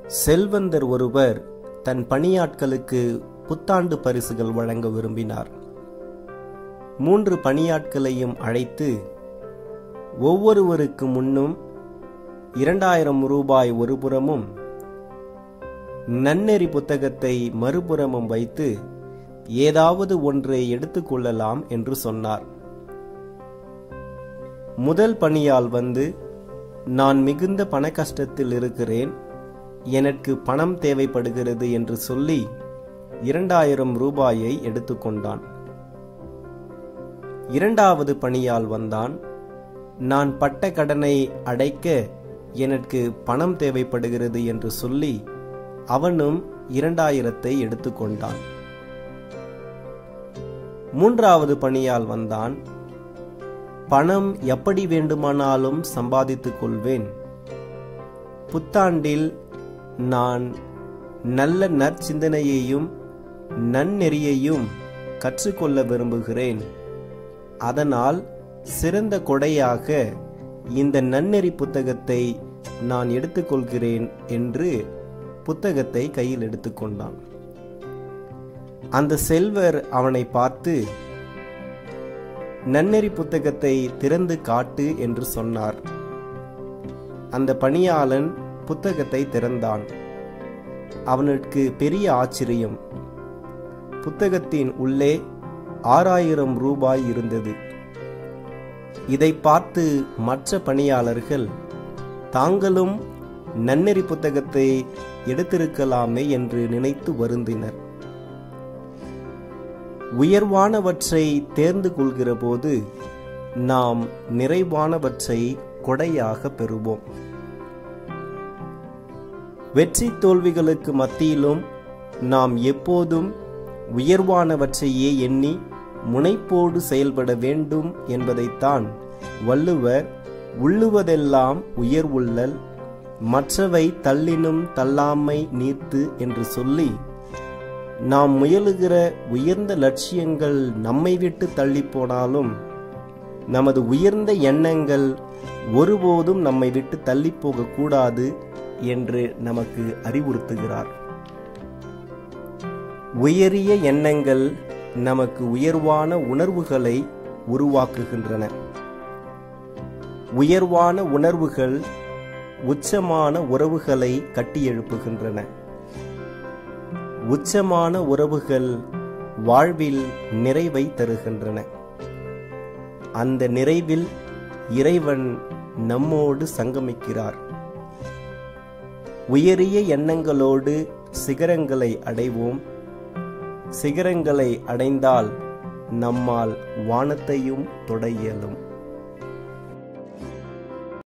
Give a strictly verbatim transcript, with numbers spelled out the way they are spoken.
செல்வந்தர் ஒருவர் தன் பணியாட்களுக்கு புத்தாண்டு பரிசுகள் வழங்க விரும்பினார். மூன்று பணியாட்களையும் அழைத்து ஒவ்வொருவருக்கு முன்னும் இரண்டாயிரம் ரூபாய் ஒருபுறமும் நன்னெறி புத்தகத்தை மறுபுறமும் வைத்து ஏதாவது ஒன்றை எடுத்துக்கொள்ளலாம் என்று சொன்னார். முதல் பணியால் வந்து, நான் மிகுந்த பண கஷ்டத்தில் இருக்கிறேன், எனக்கு பணம் தேவைப்படுகிறது என்று சொல்லி இரண்டாயிரம் ரூபாயை எடுத்துக்கொண்டான். இரண்டாவது பணியால் வந்தான். நான் பட்ட கடனை அடைக்க எனக்கு பணம் தேவைப்படுகிறது என்று சொல்லி அவனும் இரண்டாயிரத்தை எடுத்துக்கொண்டான். மூன்றாவது பணியால் வந்தான். பணம் எப்படி வேண்டுமானாலும் சம்பாதித்துக் கொள்வேன், புத்தாண்டில் நான் நல்ல நற்சிந்தனையையும் நன்னெறியையும் கற்றுக்கொள்ள விரும்புகிறேன், அதனால் சிறந்த கொடையாக இந்த நன்னெறி புத்தகத்தை நான் எடுத்துக்கொள்கிறேன் என்று புத்தகத்தை கையில் எடுத்துக்கொண்டான். அந்த செல்வர் அவனை பார்த்து, நன்னெறி புத்தகத்தை திறந்து காட்டு என்று சொன்னார். அந்த பணியாளன் புத்தகத்தை திறந்தான். அவனுக்கு பெரிய ஆச்சரியம். புத்தகத்தின் உள்ளே ஆறாயிரம் ரூபாய் இருந்தது. இதை பார்த்து மற்ற பணியாளர்கள் தாங்களும் நன்னெறி புத்தகத்தை எடுத்திருக்கலாமே என்று நினைத்து வருந்தினர். உயர்வானவற்றை தேர்ந்து கொள்கிற போது நாம் நிறைவானவற்றை கொடையாக பெறுவோம். வெற்றி தோல்விகளுக்கு மத்தியிலும் நாம் எப்போதும் உயர்வானவற்றையே எண்ணி முனைப்போடு செயல்பட வேண்டும் என்பதைத்தான் வள்ளுவர் உள்ளுவதெல்லாம் உயர்வுள்ளல், மற்றவை தள்ளினும் தள்ளாமை நீர்த்து என்று சொல்லி, நாம் முயலுகிற உயர்ந்த லட்சியங்கள் நம்மை விட்டு தள்ளி போனாலும் நமது உயர்ந்த எண்ணங்கள் ஒருபோதும் நம்மை விட்டு தள்ளி போகக்கூடாது என்று நமக்கு அறிவுறுத்துகிறார். உயரிய எண்ணங்கள் நமக்கு உயர்வான உணர்வுகளை உருவாக்குகின்றன. உயர்வான உணர்வுகள் உச்சமான உறவுகளை கட்டியெழுப்புகின்றன. உச்சமான உறவுகள் வாழ்வில் நிறைவை தருகின்றன. அந்த நிறைவில் இறைவன் நம்மோடு சங்கமிக்கிறார். உயரிய எண்ணங்களோடு சிகரங்களை அடைவோம். சிகரங்களை அடைந்தால் நம்மால் வானத்தையும் தொட இயலும்.